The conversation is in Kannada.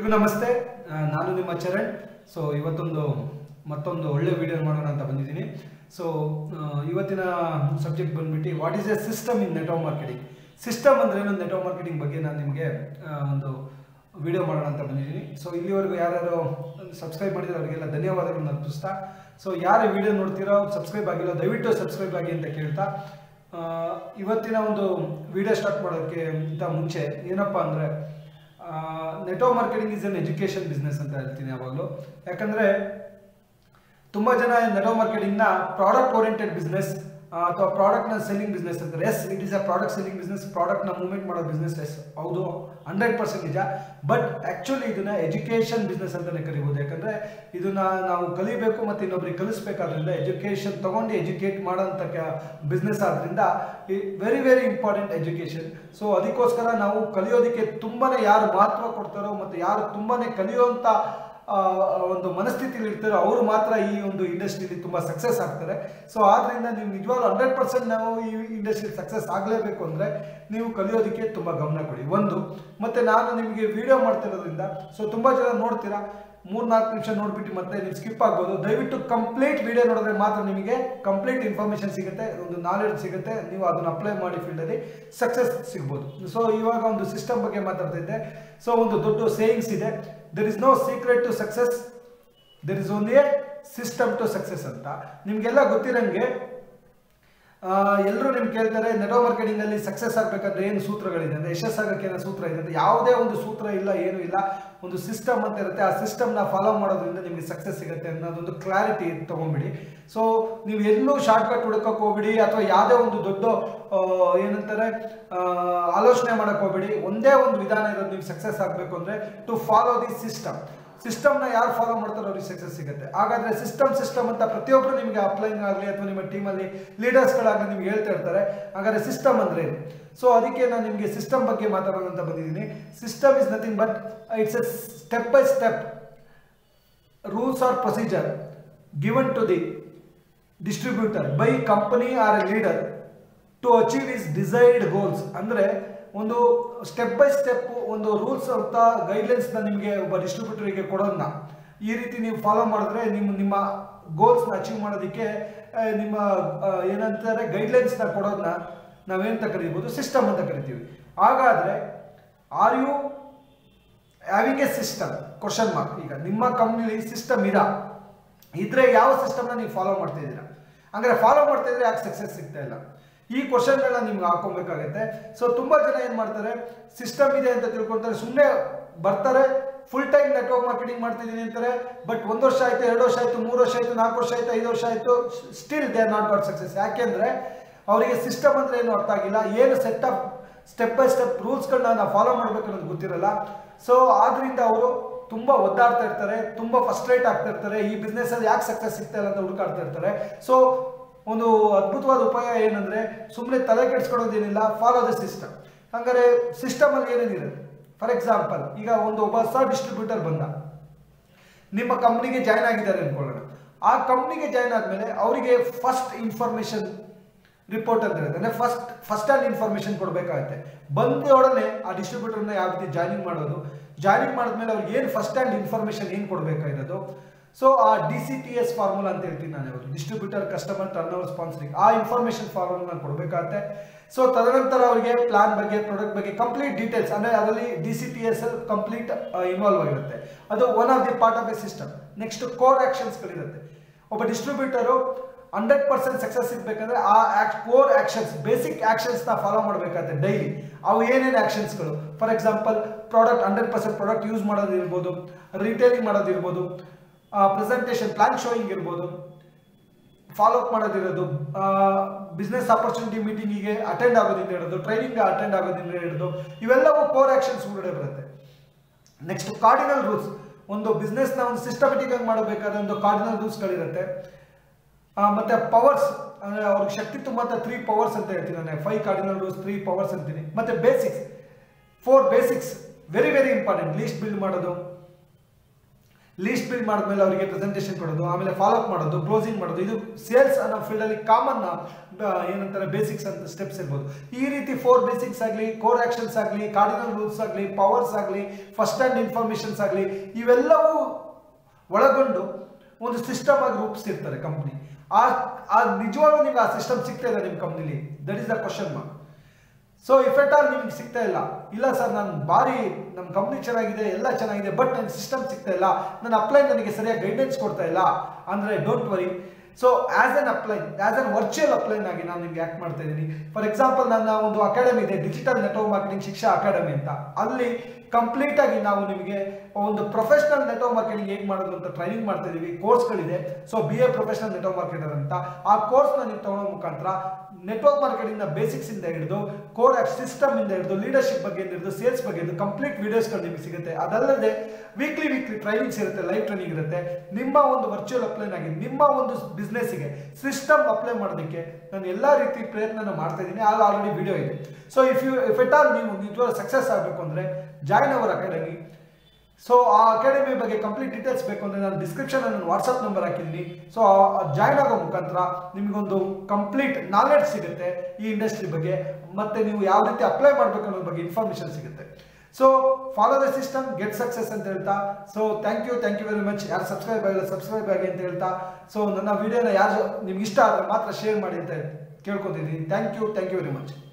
ಎಲ್ರಿಗೂ ನಮಸ್ತೆ. ನಾನು ನಿಮ್ಮ ಚರಣ್. ಸೊ ಇವತ್ತೊಂದು ಮತ್ತೊಂದು ಒಳ್ಳೆ ವಿಡಿಯೋ ಮಾಡೋಣ ಅಂತ ಬಂದಿದ್ದೀನಿ. ಸೊ ಇವತ್ತಿನ ಸಬ್ಜೆಕ್ಟ್ ಬಂದ್ಬಿಟ್ಟು what is a system in network marketing. System ಅಂದ್ರೆ ಏನು, ನೆಟ್ವರ್ಕ್ ಮಾರ್ಕೆಟಿಂಗ್ ಬಗ್ಗೆ ನಾನು ನಿಮಗೆ ಒಂದು ವಿಡಿಯೋ ಮಾಡೋಣ ಅಂತ ಬಂದಿದ್ದೀನಿ. ಸೊ ಇಲ್ಲಿವರೆಗೂ ಯಾರ್ಯಾರು ಸಬ್ಸ್ಕ್ರೈಬ್ ಮಾಡಿದ್ರೆ ಅವರಿಗೆಲ್ಲ ಧನ್ಯವಾದಗಳನ್ನ ಅರ್ಪಿಸ್ತಾ, ಸೊ ಯಾರು ವಿಡಿಯೋ ನೋಡ್ತೀರೋ ಸಬ್ಸ್ಕ್ರೈಬ್ ಆಗಿಲ್ಲ ದಯವಿಟ್ಟು ಸಬ್ಸ್ಕ್ರೈಬ್ ಆಗಿ ಅಂತ ಕೇಳ್ತಾ, ಇವತ್ತಿನ ಒಂದು ವಿಡಿಯೋ ಸ್ಟಾರ್ಟ್ ಮಾಡೋಕ್ಕೆ ಇಂತ ಮುಂಚೆ ಏನಪ್ಪ ಅಂದರೆ, network marketing is an education business ಅಂತ ಹೇಳ್ತೀನಿ ಯಾವಾಗಲೂ. ಯಾಕಂದರೆ ತುಂಬ ಜನ ನೆಟ್ವರ್ಕ್ ಮಾರ್ಕೆಟಿಂಗ್ನ ಪ್ರಾಡಕ್ಟ್ ಓರಿಯೆಂಟೆಡ್ ಬಿಸ್ನೆಸ್ ಅಥವಾ ಪ್ರಾಡಕ್ಟ್ನ ಸೆಲ್ಲಿಂಗ್ ಬಿಸ್ನೆಸ್ ಅಂತಾರೆ. Yes, it is a product selling business, ಪ್ರಾಡಕ್ಟ್ನ ಮೂವ್ಮೆಂಟ್ ಮಾಡೋ ಬಿಸ್ನೆಸ್. ಎಸ್ ಹೌದು, 100% ನಿಜ. ಬಟ್ ಆ್ಯಕ್ಚುಲಿ ಇದನ್ನ ಎಜುಕೇಷನ್ ಬಿಸ್ನೆಸ್ ಅಂತಲೇ ಕರಿಬೋದು. ಯಾಕಂದರೆ ಇದನ್ನ ನಾವು ಕಲಿಬೇಕು ಮತ್ತು ಇನ್ನೊಬ್ರಿಗೆ ಕಲಿಸ್ಬೇಕಾದ್ರಿಂದ ಎಜುಕೇಷನ್ ತೊಗೊಂಡು ಎಜುಕೇಟ್ ಮಾಡೋಂಥ ಬಿಸ್ನೆಸ್ ಆದ್ದರಿಂದ very very important education. So ಅದಕ್ಕೋಸ್ಕರ ನಾವು ಕಲಿಯೋದಕ್ಕೆ ತುಂಬಾ ಯಾರು ಮಹತ್ವ ಕೊಡ್ತಾರೋ ಮತ್ತು ಯಾರು ತುಂಬಾ ಕಲಿಯುವಂಥ ಒಂದು ಮನಸ್ಥಿತಿಯಲ್ಲಿ ಇರ್ತಾರೋ ಅವರು ಮಾತ್ರ ಈ ಒಂದು ಇಂಡಸ್ಟ್ರಿಯಲ್ಲಿ ತುಂಬ ಸಕ್ಸಸ್ ಆಗ್ತಾರೆ. ಸೊ ಆದ್ದರಿಂದ ನೀವು ನಿಜವಾಗ್ಲೂ 100% ನಾವು ಈ ಇಂಡಸ್ಟ್ರಿ ಸಕ್ಸಸ್ ಆಗಲೇಬೇಕು ಅಂದರೆ ನೀವು ಕಲಿಯೋದಕ್ಕೆ ತುಂಬ ಗಮನ ಕೊಡಿ ಒಂದು. ಮತ್ತು ನಾನು ನಿಮಗೆ ವಿಡಿಯೋ ಮಾಡ್ತಿರೋದ್ರಿಂದ ಸೊ ತುಂಬ ಜನ ನೋಡ್ತೀರಾ, 3-4 ನಿಮಿಷ ನೋಡ್ಬಿಟ್ಟು ಮತ್ತೆ ನೀವು ಸ್ಕಿಪ್ ಆಗ್ಬೋದು. ದಯವಿಟ್ಟು ಕಂಪ್ಲೀಟ್ ವಿಡಿಯೋ ನೋಡಿದ್ರೆ ಮಾತ್ರ ನಿಮಗೆ ಕಂಪ್ಲೀಟ್ ಇನ್ಫಾರ್ಮೇಷನ್ ಸಿಗುತ್ತೆ, ಒಂದು ನಾಲೆಡ್ಜ್ ಸಿಗುತ್ತೆ, ನೀವು ಅದನ್ನು ಅಪ್ಲೈ ಮಾಡಿ ಫೀಲ್ಡಲ್ಲಿ ಸಕ್ಸಸ್ ಸಿಗ್ಬೋದು. ಸೊ ಇವಾಗ ಒಂದು ಸಿಸ್ಟಮ್ ಬಗ್ಗೆ ಮಾತಾಡ್ತಾ ಇದ್ದೆ. ಸೊ ಒಂದು ದೊಡ್ಡ ಸೇಯಿಂಗ್ಸ್ ಇದೆ, there is no secret to success, there is only a system to success ಅಂತ. ನಿಮಗೆಲ್ಲ ಗೊತ್ತಿರಂಗೆ ಎಲ್ಲರೂ ನಿಮ್ಗೆ ಕೇಳ್ತಾರೆ ನೆಟ್ವರ್ಕ್ ಮಾರ್ಕೆಟಿಂಗ್ ಅಲ್ಲಿ ಸಕ್ಸಸ್ ಆಗಬೇಕಂದ್ರೆ ಏನು ಸೂತ್ರಗಳಿದೆ ಅಂದರೆ, ಯಶಸ್ಸಾಗಕ್ಕೆ ಏನೋ ಸೂತ್ರ ಇದೆ ಅಂತ. ಯಾವುದೇ ಒಂದು ಸೂತ್ರ ಇಲ್ಲ, ಏನೂ ಇಲ್ಲ. ಒಂದು ಸಿಸ್ಟಮ್ ಅಂತ ಇರುತ್ತೆ, ಆ ಸಿಸ್ಟಮ್ನ ಫಾಲೋ ಮಾಡೋದ್ರಿಂದ ನಿಮಗೆ ಸಕ್ಸಸ್ ಸಿಗುತ್ತೆ ಅನ್ನೋದೊಂದು ಕ್ಲಾರಿಟಿ ತೊಗೊಂಬಿಡಿ. ಸೊ ನೀವು ಎಲ್ಲೂ ಶಾರ್ಟ್ಕಟ್ ಹುಡುಕಕ್ಕೆ ಹೋಗ್ಬಿಡಿ ಅಥವಾ ಯಾವುದೇ ಒಂದು ದೊಡ್ಡ ಏನಂತಾರೆ ಆಲೋಚನೆ ಮಾಡಕ್ಕೆ ಹೋಗ್ಬಿಡಿ. ಒಂದೇ ಒಂದು ವಿಧಾನ ಇರೋದು ನೀವು ಸಕ್ಸಸ್ ಆಗಬೇಕು ಅಂದರೆ, ಟು ಫಾಲೋ ದಿ ಸಿಸ್ಟಮ್. ಸಿಸ್ಟಮ್ನ ಯಾರು ಫಾಲೋ ಮಾಡ್ತಾರೋ ಅವ್ರಿಗೆ ಸಕ್ಸಸ್ ಸಿಗುತ್ತೆ. ಹಾಗಾದರೆ ಸಿಸ್ಟಮ್ ಅಂತ ಪ್ರತಿಯೊಬ್ಬರು ನಿಮಗೆ ಅಪ್ಲೈನ್ ಆಗಲಿ ಅಥವಾ ನಿಮ್ಮ ಟೀಮಲ್ಲಿ ಲೀಡರ್ಸ್ಗಳಾಗಲಿ ನಿಮ್ಗೆ ಹೇಳ್ತಾ ಇರ್ತಾರೆ. ಹಾಗಾದರೆ ಸಿಸ್ಟಮ್ ಅಂದರೆ ಏನು? ಸೊ ಅದಕ್ಕೆ ನಾನು ನಿಮಗೆ ಸಿಸ್ಟಮ್ ಬಗ್ಗೆ ಮಾತಾಡೋಣ ಅಂತ ಬಂದಿದ್ದೀನಿ. System is nothing but it's a step by step rules or procedure given to the distributor by company or a leader to achieve his desired goals. ಅಂದರೆ ಒಂದು ಸ್ಟೆಪ್ ಬೈ ಸ್ಟೆಪ್ ಒಂದು ರೂಲ್ಸ್ ಅಂತ ಗೈಡ್ಲೈನ್ಸ್ನ ನಿಮಗೆ ಒಬ್ಬ ಡಿಸ್ಟ್ರಿಬ್ಯೂಟರಿಗೆ ಕೊಡೋದನ್ನ ಈ ರೀತಿ ನೀವು ಫಾಲೋ ಮಾಡಿದ್ರೆ ನಿಮ್ಮ ಗೋಲ್ಸ್ನ ಅಚೀವ್ ಮಾಡೋದಕ್ಕೆ ನಿಮ್ಮ ಏನಂತಾರೆ ಗೈಡ್ಲೈನ್ಸ್ನ ಕೊಡೋದನ್ನ ನಾವೇನಂತ ಕರೀಬೋದು, ಸಿಸ್ಟಮ್ ಅಂತ ಕರಿತೀವಿ. ಹಾಗಾದರೆ are you having a system question mark. ಈಗ ನಿಮ್ಮ ಕಂಪ್ನಿಲಿ ಸಿಸ್ಟಮ್ ಇದ್ರೆ ಯಾವ ಸಿಸ್ಟಮ್ನ ನೀವು ಫಾಲೋ ಮಾಡ್ತಾ ಇದ್ದೀರಾ? ಹಂಗಾರೆ ಫಾಲೋ ಮಾಡ್ತಾ ಇದ್ರೆ ಯಾಕೆ ಸಕ್ಸಸ್ ಸಿಗ್ತಾ ಇಲ್ಲ? ಈ ಕ್ವಶನ್ಗಳನ್ನ ನಿಮ್ಗೆ ಹಾಕೊಬೇಕಾಗತ್ತೆ. ಸೊ ತುಂಬ ಜನ ಏನು ಮಾಡ್ತಾರೆ, ಸಿಸ್ಟಮ್ ಇದೆ ಅಂತ ತಿಳ್ಕೊತಾರೆ, ಸುಮ್ಮನೆ ಬರ್ತಾರೆ, ಫುಲ್ ಟೈಮ್ ನೆಟ್ವರ್ಕ್ ಮಾರ್ಕೆಟಿಂಗ್ ಮಾಡ್ತಿದ್ದೀನಿ ಅಂತಾರೆ. ಬಟ್ 1 ವರ್ಷ ಆಯಿತು, 2 ವರ್ಷ ಆಯಿತು, 3 ವರ್ಷ ಆಯಿತು, 4 ವರ್ಷ ಆಯಿತು, 5 ವರ್ಷ ಆಯಿತು, still they are not got success. ಯಾಕೆಂದರೆ ಅವರಿಗೆ ಸಿಸ್ಟಮ್ ಅಂದರೆ ಏನು ಅರ್ಥ ಆಗಿಲ್ಲ, ಏನು set of step by step ರೂಲ್ಸ್ಗಳನ್ನ ನಾವು ಫಾಲೋ ಮಾಡಬೇಕು ಅನ್ನೋದು ಗೊತ್ತಿರಲ್ಲ. ಸೊ ಆದ್ರಿಂದ ಅವರು ತುಂಬ ಒದ್ದಾಡ್ತಾ ಇರ್ತಾರೆ, ತುಂಬ ಫಸ್ಟ್ರೇಟ್ ಆಗ್ತಾ ಇರ್ತಾರೆ, ಈ ಬಿಸ್ನೆಸ್ಸಲ್ಲಿ ಯಾಕೆ ಸಕ್ಸಸ್ ಸಿಗ್ತಾ ಇಲ್ಲ ಅಂತ ಹುಡುಕಾಡ್ತಾ ಇರ್ತಾರೆ. ಸೊ ಒಂದು ಅದ್ಭುತವಾದ ಉಪಾಯ ಏನಂದರೆ, ಸುಮ್ಮನೆ ತಲೆ ಕೆಡಿಸ್ಕೊಳ್ಳೋದೇನಿಲ್ಲ, ಫಾಲೋ ದ ಸಿಸ್ಟಮ್. ಹಂಗಾರೆ ಸಿಸ್ಟಮಲ್ಲಿ ಏನೇನಿರುತ್ತೆ? ಫಾರ್ ಎಕ್ಸಾಂಪಲ್, ಈಗ ಒಬ್ಬ ಹೊಸ ಡಿಸ್ಟ್ರಿಬ್ಯೂಟರ್ ಬಂದ, ನಿಮ್ಮ ಕಂಪ್ನಿಗೆ ಜಾಯ್ನ್ ಆಗಿದ್ದಾರೆ ಅಂದ್ಕೊಳ್ಳೋಣ. ಆ ಕಂಪ್ನಿಗೆ ಜಾಯ್ನ್ ಆದಮೇಲೆ ಅವರಿಗೆ ಫಸ್ಟ್ ಇನ್ಫಾರ್ಮೇಷನ್ ರಿಪೋರ್ಟ್ ಅಂತ ಇರುತ್ತೆ, ಅಂದರೆ ಫಸ್ಟ್ ಹ್ಯಾಂಡ್ ಇನ್ಫಾರ್ಮೇಷನ್ ಕೊಡಬೇಕಾಗುತ್ತೆ. ಬಂದೊಡನೆ ಆ ಡಿಸ್ಟ್ರಿಬ್ಯೂಟರ್ನ ಯಾವ ರೀತಿ ಜಾಯ್ನಿಂಗ್ ಮಾಡೋದು, ಜಾಯ್ನಿಂಗ್ ಮಾಡಿದ್ಮೇಲೆ ಅವ್ರಿಗೆ ಏನು ಫಸ್ಟ್ ಹ್ಯಾಂಡ್ ಇನ್ಫಾರ್ಮೇಷನ್ ಏನು ಕೊಡಬೇಕಾಗಿರೋದು. ಸೊ ಆ DCTS ಫಾರ್ಮುಲಾ ಅಂತ ಹೇಳ್ತೀನಿ ನಾನು, ಯಾವುದು distributor customer turn over sponsoring, ಆ ಇನ್ಫಾರ್ಮೇಷನ್ ಫಾರ್ಮುಲಾ ಕೊಡಬೇಕಾಗತ್ತೆ. ಸೊ ತದನಂತರ ಅವರಿಗೆ ಪ್ಲಾನ್ ಬಗ್ಗೆ, ಪ್ರಾಡಕ್ಟ್ ಬಗ್ಗೆ ಕಂಪ್ಲೀಟ್ ಡೀಟೇಲ್ಸ್, ಅಂದರೆ ಅದರಲ್ಲಿ DCTS ಕಂಪ್ಲೀಟ್ ಇನ್ವಾಲ್ವ್ ಆಗಿರುತ್ತೆ. ಅದು one of the part of a system. Next core ಆಕ್ಷನ್ಸ್ಗಳಿರುತ್ತೆ. ಒಬ್ಬ ಡಿಸ್ಟ್ರಿಬ್ಯೂಟರು 100% ಸಕ್ಸಸ್ ಸಿಗಬೇಕಂದ್ರೆ ಆ ಕೋರ್ ಆಕ್ಷನ್ಸ್, ಬೇಸಿಕ್ ಆಕ್ಷನ್ಸ್ನ ಫಾಲೋ ಮಾಡಬೇಕಾಗುತ್ತೆ ಡೈಲಿ. ಅವು ಏನೇನು ಆಕ್ಷನ್ಸ್ಗಳು? For example, product 100% product use ಮಾಡೋದಿರ್ಬೋದು, ರಿಟೇಲಿಂಗ್ ಮಾಡೋದಿರ್ಬೋದು, ಪ್ರೆಸೆಂಟೇಷನ್ ಪ್ಲಾನ್ ಶೋಯಿಂಗ್ ಇರ್ಬೋದು, ಫಾಲೋ ಅಪ್ ಮಾಡೋದಿರೋದು, ಬಿಸ್ನೆಸ್ ಆಪರ್ಚುನಿಟಿ ಮೀಟಿಂಗಿಗೆ ಅಟೆಂಡ್ ಆಗೋದಿಂದ ಹಿಡಿದು ಟ್ರೈನಿಂಗ್ ಅಟೆಂಡ್ ಆಗೋದಿಂದ ಹಿಡಿದು ಇವೆಲ್ಲವೂ ಕೋರ್ ಆಕ್ಷನ್ಸ್ ಒಳಗಡೆ ಬರುತ್ತೆ. Next cardinal rules. ಒಂದು ಬಿಸ್ನೆಸ್ನ ಒಂದು ಸಿಸ್ಟಮೆಟಿಕ್ ಆಗಿ ಮಾಡಬೇಕಾದ್ರೆ ಒಂದು ಕಾರ್ಡಿನಲ್ ರೂಲ್ಸ್ಗಳಿರುತ್ತೆ. ಮತ್ತು ಪವರ್ಸ್, ಅಂದರೆ ಅವ್ರಿಗೆ ಶಕ್ತಿ ತುಂಬಂತ 3 ಪವರ್ಸ್ ಅಂತ ಹೇಳ್ತೀನಿ ನಾನು, 5 ಕಾರ್ಡಿನಲ್ ರೂಲ್ಸ್, 3 ಪವರ್ಸ್ ಅಂತೀನಿ. ಮತ್ತು basics, 4 basics very very important. List build ಮಾಡೋದು, ಲೀಸ್ಟ್ ಬಿಲ್ಡ್ ಮಾಡಿದ್ಮೇಲೆ ಅವರಿಗೆ ಪ್ರೆಸೆಂಟೇಷನ್ ಕೊಡೋದು, ಆಮೇಲೆ ಫಾಲೋ ಅಪ್ ಮಾಡೋದು, ಕ್ಲೋಸಿಂಗ್ ಮಾಡೋದು. ಇದು ಸೇಲ್ಸ್ ಅನ್ನೋ ಫೀಲ್ಡಲ್ಲಿ ಕಾಮನ್ ಏನಂತಾರೆ ಬೇಸಿಕ್ಸ್ ಅಂತ ಸ್ಟೆಪ್ಸ್ ಇರ್ಬೋದು. ಈ ರೀತಿ 4 ಬೇಸಿಕ್ಸ್ ಆಗಲಿ, ಕೋರ್ ಆಕ್ಷನ್ಸ್ ಆಗಲಿ, ಕಾರ್ಡಿನಲ್ ರೂಲ್ಸ್ ಆಗಲಿ, ಪವರ್ಸ್ ಆಗಲಿ, ಫಸ್ಟ್ ಹ್ಯಾಂಡ್ ಇನ್ಫಾರ್ಮೇಷನ್ಸ್ ಆಗಲಿ, ಇವೆಲ್ಲವೂ ಒಳಗೊಂಡು ಒಂದು ಸಿಸ್ಟಮ್ ಆಗಿ ರೂಪಿಸ್ತಿರ್ತಾರೆ ಕಂಪ್ನಿ. ಆ ನಿಜವಾಗ್ಲೂ ನಿಮ್ಗೆ ಆ ಸಿಸ್ಟಮ್ ಸಿಗ್ತಾ ಇದೆ ನಿಮ್ಮ ಕಂಪ್ನಿಲಿ? That is the question mark. So if at all ನಿಮ್ಗೆ ಸಿಗ್ತಾ ಇಲ್ಲ ಸರ್, ನಾನು ಭಾರಿ ನಮ್ಮ ಕಂಪ್ನಿ ಚೆನ್ನಾಗಿದೆ, ಎಲ್ಲ ಚೆನ್ನಾಗಿದೆ, ಬಟ್ ನನ್ನ ಸಿಸ್ಟಮ್ ಸಿಗ್ತಾ ಇಲ್ಲ, ನನ್ನ ಅಪ್ಲೈನ್ ನನಗೆ ಸರಿಯಾಗಿ ಗೈಡೆನ್ಸ್ ಕೊಡ್ತಾ ಇಲ್ಲ ಅಂದರೆ don't worry. So as an virtual upline ಆಗಿ ನಾನು ನಿಮ್ಗೆ ಆಕ್ಟ್ ಮಾಡ್ತಾ ಇದ್ದೀನಿ. ಫಾರ್ ಎಕ್ಸಾಂಪಲ್, ನನ್ನ ಒಂದು ಅಕಾಡೆಮಿ ಇದೆ, digital network marketing Shiksha academy ಅಂತ. ಅಲ್ಲಿ ಕಂಪ್ಲೀಟ್ ಆಗಿ ನಾವು ನಿಮಗೆ ಒಂದು ಪ್ರೊಫೆಷನಲ್ ನೆಟ್ವರ್ಕ್ ಮಾರ್ಕೆಟಿಂಗ್ ಹೇಗೆ ಮಾಡೋದು ಅಂತ ಟ್ರೈನಿಂಗ್ ಮಾಡ್ತಾ ಇದೀವಿ. ಕೋರ್ಸ್ಗಳಿದೆ. So BA professional network marketer ಅಂತ. ಆ ಕೋರ್ಸ್ನ ನೀವು ತಗೊಳ್ಳೋ ಮುಖಾಂತರ ನೆಟ್ವರ್ಕ್ ಮಾರ್ಕೆಟಿಂಗ್ ನ ಬೇಸಿಕ್ಸ್ ಇಂದ ಹಿಡಿದು, ಕೋರ್ ಸಿಸ್ಟಮ್ ಇಂದ ಹಿಡಿದು, ಲೀಡರ್ಶಿಪ್ ಬಗ್ಗೆ ಹಿಡಿದು, ಸೇಲ್ಸ್ ಬಗ್ಗೆ ಹಿಡಿದು ಕಂಪ್ಲೀಟ್ ವಿಡಿಯೋಸ್ಗಳು ನಿಮಗೆ ಸಿಗುತ್ತೆ. ಅದಲ್ಲದೆ ವೀಕ್ಲಿ ಟ್ರೈನಿಂಗ್ಸ್ ಇರುತ್ತೆ, ಲೈವ್ ಟ್ರೈನಿಂಗ್ ಇರುತ್ತೆ. ನಿಮ್ಮ ಒಂದು ವರ್ಚುವಲ್ ಅಪ್ಲೈನ್ ಆಗಿ ನಿಮ್ಮ ಒಂದು ಬಿಸ್ನೆಸ್ಗೆ ಸಿಸ್ಟಮ್ ಅಪ್ಲೈ ಮಾಡೋದಕ್ಕೆ ನಾನು ಎಲ್ಲ ರೀತಿ ಪ್ರಯತ್ನ ಮಾಡ್ತಾ ಇದ್ದೀನಿ. ಆಲ್ರೆಡಿ ವಿಡಿಯೋ ಇದೆ. ಸೊ ಇಫ್ ಎಟ್ ಆಲ್ ನೀವು ನಿಜವಾದ ಸಕ್ಸಸ್ ಆಗಬೇಕು ಅಂದರೆ ಜಾಯ್ನ್ ಅವರ್ ಅಕಾಡೆಮಿ. ಸೊ ಆ ಅಕಾಡೆಮಿ ಬಗ್ಗೆ ಕಂಪ್ಲೀಟ್ ಡೀಟೇಲ್ಸ್ ಬೇಕು ಅಂದರೆ ನಾನು ಡಿಸ್ಕ್ರಿಪ್ಷನ್ ನನ್ನ ವಾಟ್ಸಪ್ ನಂಬರ್ ಹಾಕಿದ್ದೀನಿ. ಸೊ ಜಾಯ್ನ್ ಆಗೋ ಮುಖಾಂತರ ನಿಮಗೊಂದು ಕಂಪ್ಲೀಟ್ ನಾಲೆಡ್ಜ್ ಸಿಗುತ್ತೆ ಈ ಇಂಡಸ್ಟ್ರಿ ಬಗ್ಗೆ, ಮತ್ತೆ ನೀವು ಯಾವ ರೀತಿ ಅಪ್ಲೈ ಮಾಡಬೇಕು ಅನ್ನೋದ್ರ ಬಗ್ಗೆ ಇನ್ಫಾರ್ಮೇಶನ್ ಸಿಗುತ್ತೆ. So follow the system, get success ಅಂತ ಹೇಳ್ತಾ, so thank you very much. ಯಾರು ಸಬ್ಸ್ಕ್ರೈಬ್ ಆಗಿ ಅಂತ ಹೇಳ್ತಾ, ಸೊ ನನ್ನ ವಿಡಿಯೋನ ಯಾರು ನಿಮ್ಗೆ ಇಷ್ಟ ಆದರೆ ಮಾತ್ರ ಶೇರ್ ಮಾಡಿ ಅಂತ ಕೇಳ್ಕೊತಿದ್ದೀನಿ. Thank you very much.